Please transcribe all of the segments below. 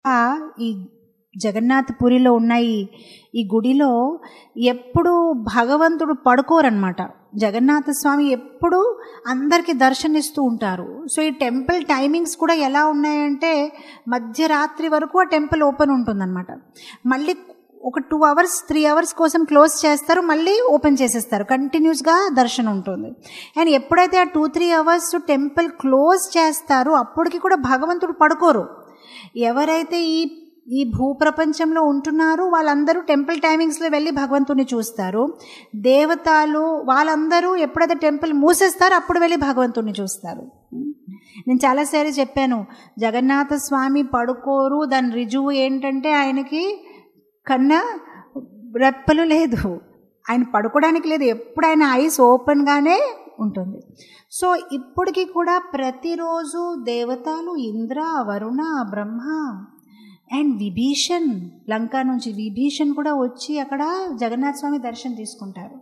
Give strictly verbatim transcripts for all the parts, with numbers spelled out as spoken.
ఈ జగన్నాథ్ పురిలో ఉన్నాయి ఈ గుడిలో ఎప్పుడు భగవంతుడు పడుకోరనమాట. జగన్నాథ స్వామి ఎప్పుడు అందరికీ దర్శనిస్తూ ఉంటారు. సో ఈ టెంపుల్ టైమింగ్స్ కూడా ఎలా ఉన్నాయంటే మధ్యరాత్రి వరకు ఆ టెంపుల్ ఓపెన్ ఉంటుందన్నమాట. మళ్ళీ ఒక టూ అవర్స్ త్రీ అవర్స్ కోసం క్లోజ్ చేస్తారు, మళ్ళీ ఓపెన్ చేసేస్తారు. కంటిన్యూస్గా దర్శనం ఉంటుంది. అండ్ ఎప్పుడైతే ఆ two three hours temple close చేస్తారో అప్పటికి కూడా భగవంతుడు పడుకోరు. ఎవరైతే ఈ ఈ భూప్రపంచంలో ఉంటున్నారో వాళ్ళందరూ టెంపుల్ టైమింగ్స్లో వెళ్ళి భగవంతుని చూస్తారు. దేవతలు వాళ్ళందరూ ఎప్పుడైతే టెంపుల్ మూసేస్తారో అప్పుడు వెళ్ళి భగవంతుని చూస్తారు. నేను చాలాసార్లు చెప్పాను, జగన్నాథ స్వామి పడుకోరు. దాని రుజువు ఏంటంటే ఆయనకి కన్నా రెప్పలు లేదు, ఆయన పడుకోవడానికి లేదు, ఎప్పుడు ఆయన ఐస్ ఓపెన్గానే ఉంటుంది. సో ఇప్పటికీ కూడా ప్రతిరోజు దేవతలు ఇంద్ర, వరుణ, బ్రహ్మ అండ్ విభీషణ్, లంక నుంచి విభీషణ్ కూడా వచ్చి అక్కడ జగన్నాథ స్వామి దర్శనం తీసుకుంటారు.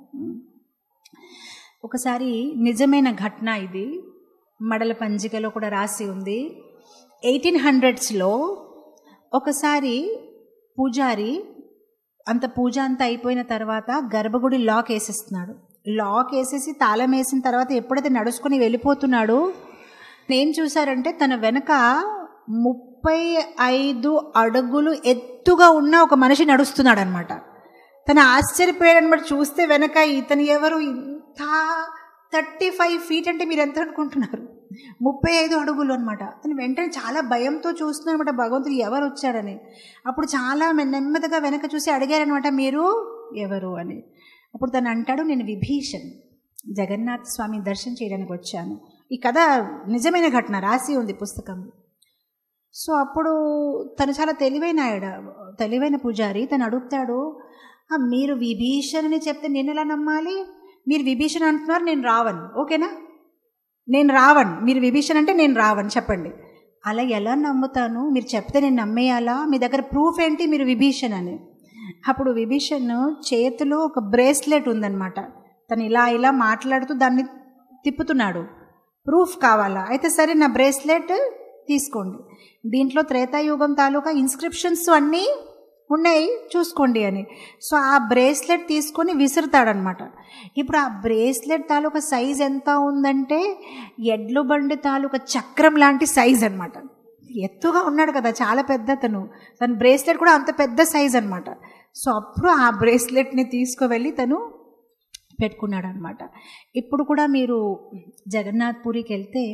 ఒకసారి నిజమైన ఘటన ఇది, మడల పంజికలో కూడా రాసి ఉంది. ఎయిటీన్ హండ్రెడ్స్లో ఒకసారి పూజారి అంత పూజ అంతా అయిపోయిన తర్వాత గర్భగుడి లాక్ వేసేస్తున్నాడు. లాక్ వేసేసి తాళం వేసిన తర్వాత ఎప్పుడైతే నడుచుకొని వెళ్ళిపోతున్నాడు, ఏం చూసారంటే తన వెనక ముప్పై ఐదు అడుగులు ఎత్తుగా ఉన్న ఒక మనిషి నడుస్తున్నాడు అనమాట. తను ఆశ్చర్యపోయాడు అనమాట. చూస్తే వెనక ఇతను ఎవరు, ఇంత థర్టీ ఫైవ్ ఫీట్ అంటే మీరు ఎంత అనుకుంటున్నారు, ముప్పై ఐదు అడుగులు అనమాట. తను వెంటనే చాలా భయంతో చూస్తున్నాడు అనమాట, భగవంతుడు ఎవరు వచ్చాడని. అప్పుడు చాలా నెమ్మదిగా వెనక చూసి అడిగారనమాట, మీరు ఎవరు అని. అప్పుడు తను అంటాడు, నేను విభీషణ్, జగన్నాథ స్వామి దర్శనం చేయడానికి వచ్చాను. ఈ కథ నిజమైన ఘటన, రాసి ఉంది పుస్తకంలో. సో అప్పుడు తను చాలా తెలివైన ఆవిడ, తెలివైన పూజారి. తను అడుగుతాడు, మీరు విభీషణ్ అని చెప్తే నేను ఎలా నమ్మాలి? మీరు విభీషణ్ అంటున్నారు, నేను రావణ్, ఓకేనా? నేను రావణ్, మీరు విభీషణ్ అంటే నేను రావణ్, చెప్పండి. అలా ఎలా నమ్ముతాను? మీరు చెప్తే నేను నమ్మేయాలా? మీ దగ్గర ప్రూఫ్ ఏంటి మీరు విభీషణ్ అని? అప్పుడు విభీషణ్ చేతిలో ఒక బ్రేస్లెట్ ఉందన్నమాట. తను ఇలా ఇలా మాట్లాడుతూ దాన్ని తిప్పుతున్నాడు. ప్రూఫ్ కావాలా? అయితే సరే, నా బ్రేస్లెట్ తీసుకోండి, దీంట్లో త్రేతాయుగం తాలూకా ఇన్స్క్రిప్షన్స్ అన్నీ ఉన్నాయి, చూసుకోండి అని. సో ఆ బ్రేస్లెట్ తీసుకొని విసురుతాడనమాట. ఇప్పుడు ఆ బ్రేస్లెట్ తాలూకా సైజ్ ఎంత ఉందంటే ఎడ్లు బండి తాలూకా చక్రం లాంటి సైజ్ అనమాట. ఎత్తుగా ఉన్నాడు కదా, చాలా పెద్ద తను. తన బ్రేస్లెట్ కూడా అంత పెద్ద సైజ్ అనమాట. సో అప్పుడు ఆ బ్రేస్లెట్ని తీసుకువెళ్ళి తను పెట్టుకున్నాడు అనమాట. ఇప్పుడు కూడా మీరు జగన్నాథ్ పూరికి వెళ్తే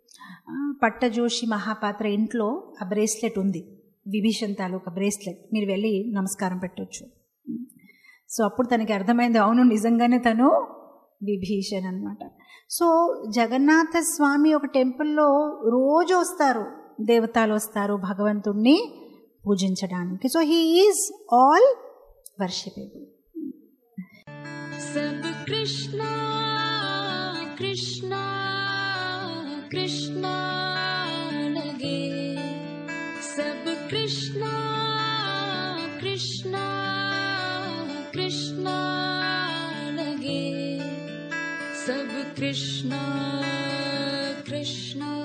పట్టజోషి మహాపాత్ర ఇంట్లో ఆ బ్రేస్లెట్ ఉంది, విభీషణ్ తాలూకా బ్రేస్లెట్. మీరు వెళ్ళి నమస్కారం పెట్టవచ్చు. సో అప్పుడు తనకి అర్థమైంది, అవును నిజంగానే తను విభీషణ్ అనమాట. సో జగన్నాథ స్వామి ఒక టెంపుల్లో రోజు వస్తారు, దేవతలు వస్తారు భగవంతుణ్ణి పూజించడానికి. So he is all worshipable. సబ్ కృష్ణ కృష్ణ కృష్ణ లగే, సబ్ కృష్ణ కృష్ణ కృష్ణ లగే, సబ్ కృష్ణ కృష్ణ